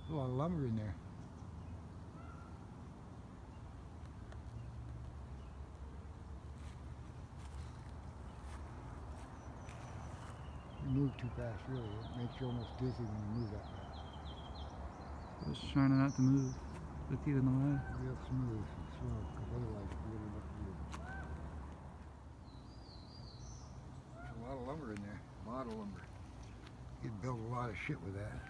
There's a lot of lumber in there. You move too fast, really. It makes you almost dizzy when you move that fast. Just trying not to move with you in the way. Real smooth, slow, because otherwise it really looks weird. There's a lot of lumber in there. A lot of lumber. You could build a lot of shit with that.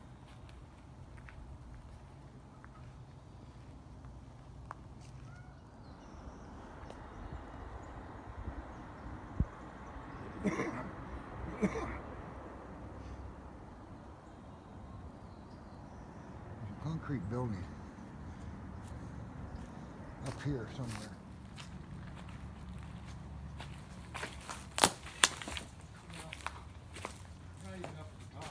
There's a concrete building up here somewhere. Not even up at the top.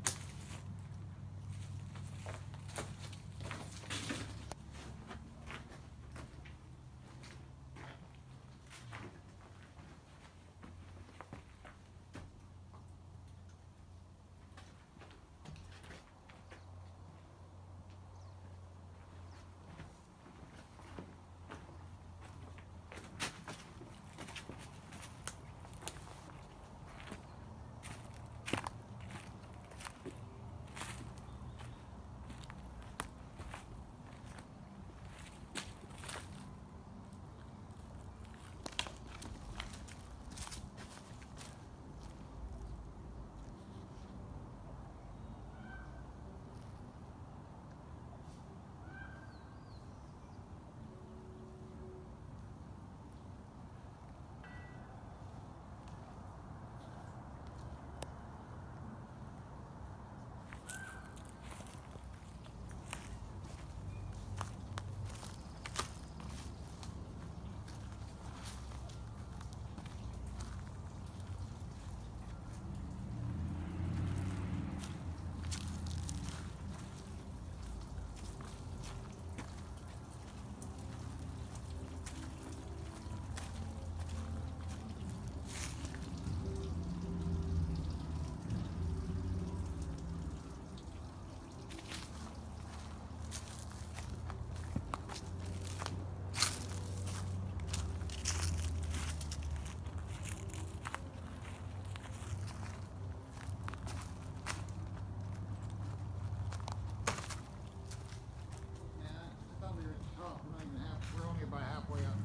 We're only about halfway up.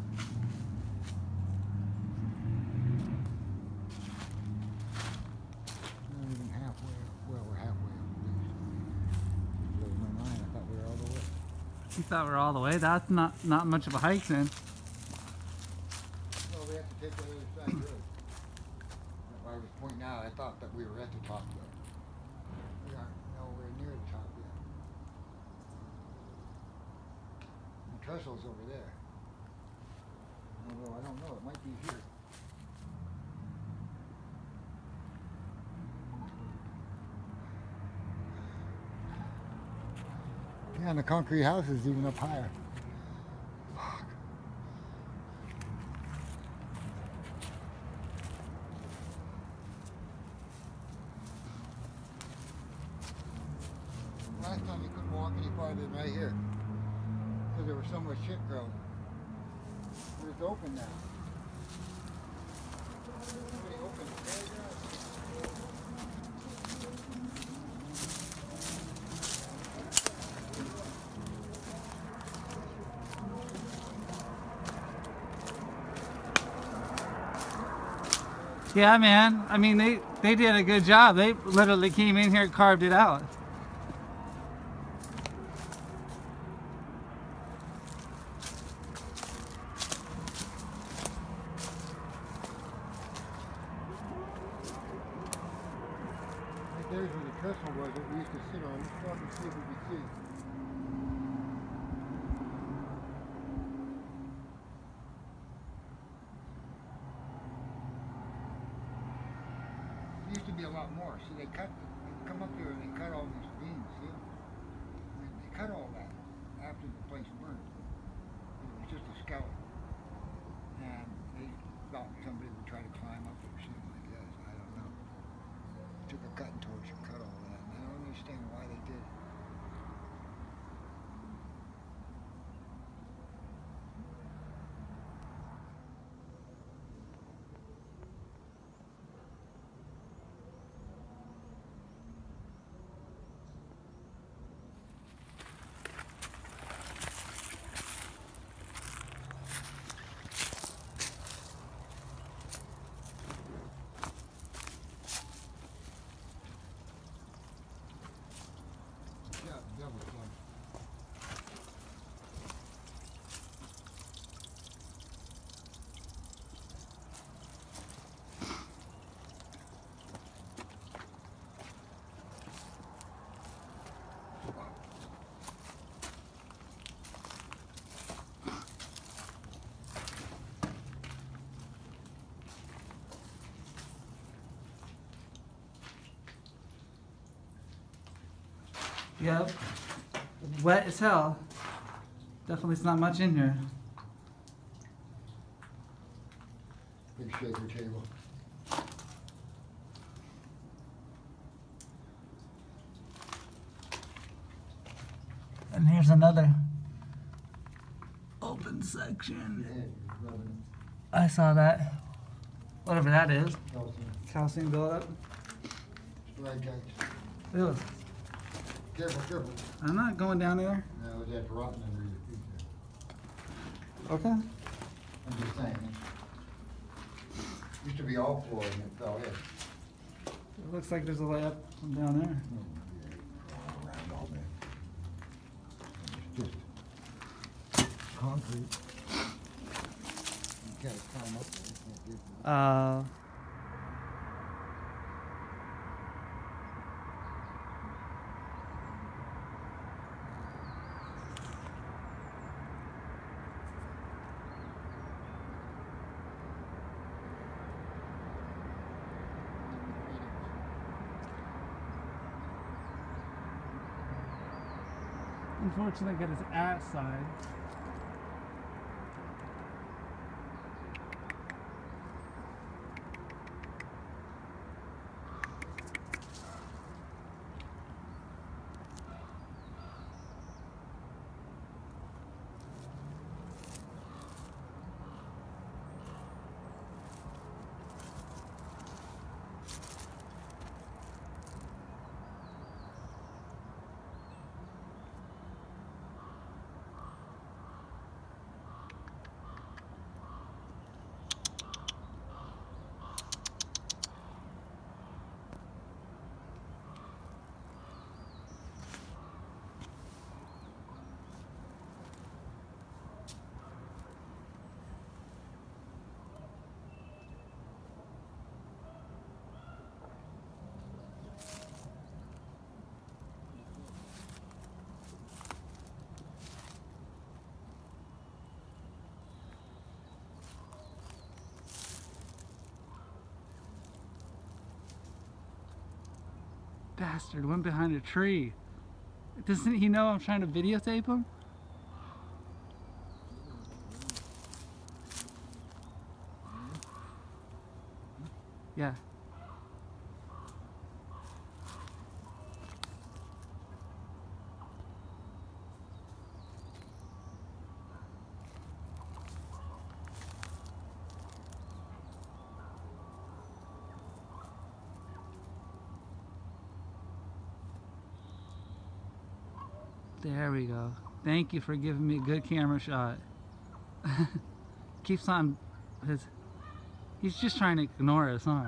Not even halfway up. Well, we're halfway up at least. Blew my mind. I thought we were all the way. You thought we were all the way? That's not much of a hike then. Well, we have to take the other side road. I was pointing out, I thought that we were at the top though. We aren't nowhere near the top yet. The trestle's over there. Although I don't know, it might be here. Yeah, and the concrete house is even up higher. Fuck. Last time you couldn't walk any farther than right here because there was so much shit growing. It's open now. Somebody opened the playground. Yeah, man. I mean, they did a good job. They literally came in here and carved it out. There's where the trestle was that we used to sit on. Let's stop and see if we can see. There used to be a lot more. See, they come up here and they cut all these beams, see? They cut all that after the place burned. It was just a skeleton. And they thought somebody would try to climb up it or something like that. I don't know. Took a cutting torch and cut all that. And I don't understand why they did it. Yep. Wet as hell. Definitely it's not much in here. Big shaker table. And here's another open section. Yeah, rubbing I saw that. Whatever that is. calcium. Calcium buildup. Stalactites. Ew. Careful, careful. I'm not going down there. No, that's rotten under your feet there. Okay. I'm just saying. Used to be all floor and it fell in. It looks like there's a way up from down there. All around all that. It's just concrete. You gotta climb up there. You can't get there. Unfortunately, got his ass side. Bastard went behind a tree. Doesn't he know I'm trying to videotape him? Yeah. There we go. Thank you for giving me a good camera shot. Keeps on he's just trying to ignore us, huh?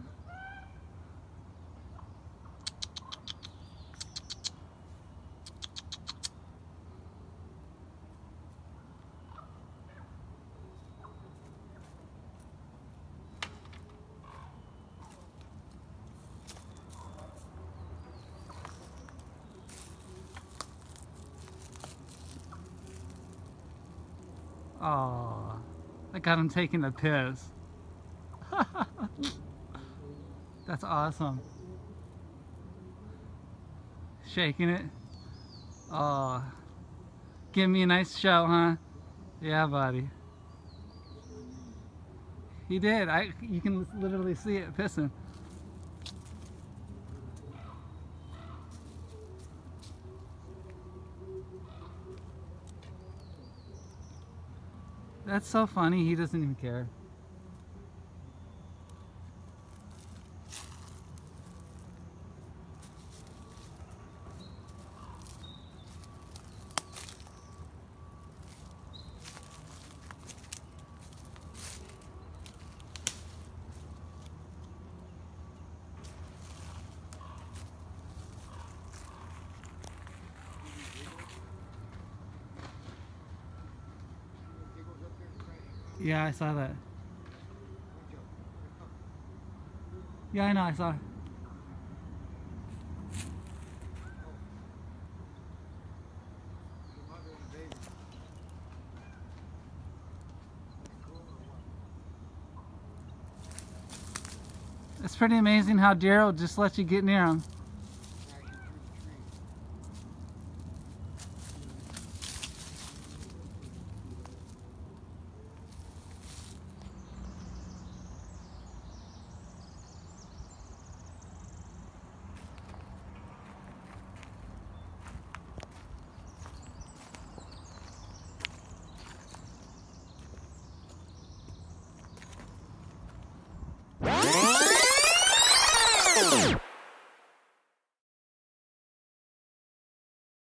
Oh, I got him taking a piss. That's awesome. Shaking it. Oh, give me a nice show, huh? Yeah, buddy. He did. You can literally see it pissing. That's so funny, he doesn't even care. Yeah, I saw that. Yeah, I know, I saw. It's pretty amazing how deer will just let you get near them.